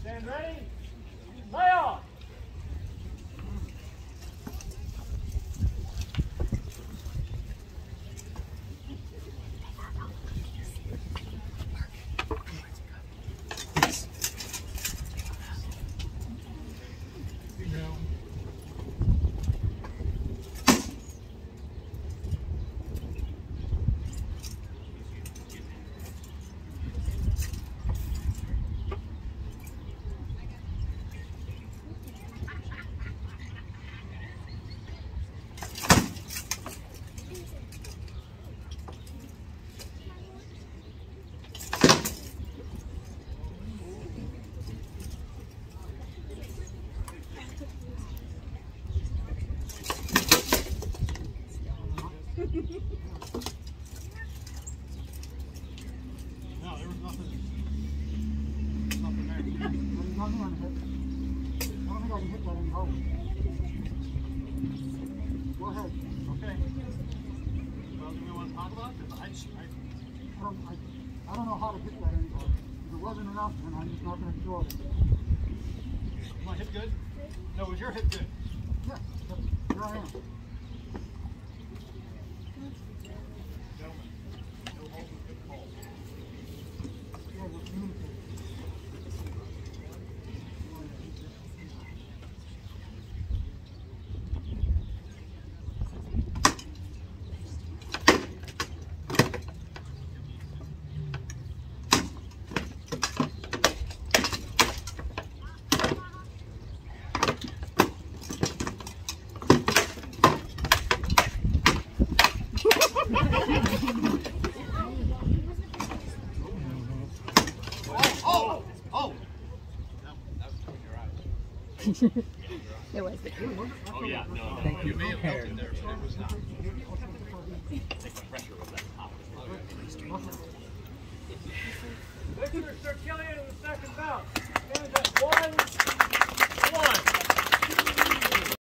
Stand ready. Lay off. No, there was nothing there. There's nothing on the hip. I don't think I can hit that any harder. Go ahead. Okay. Well, do we want to talk about it? Because I don't know how to hit that any harder. If it wasn't enough, then I'm just not going to throw it. my hip good? No, was your hip good? Yeah, here I am. Gentlemen, no holes with good calls. Yeah, we're communicating. It was. Oh yeah, no, thank you. You may have felt it there, but it was not. I think the pressure was